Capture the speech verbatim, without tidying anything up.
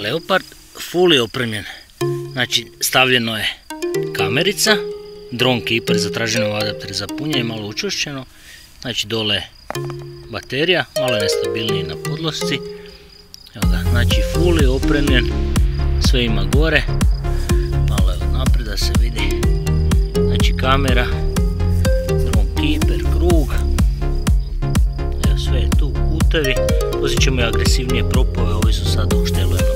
Leopard, full je opremljen. Znači stavljeno je kamerica, drone keeper za traženom adapter za punjenje, malo učvršćeno. Znači dole baterija, malo je nestabilniji na podlošci. Evo ga, znači full je opremljen, sve ima gore. Malo je naprijed da se vidi. Znači kamera, drone keeper, krug. Evo sve je tu, putevi. Poslije ćemo i agresivnije propove, ovi su sad u štelujemo.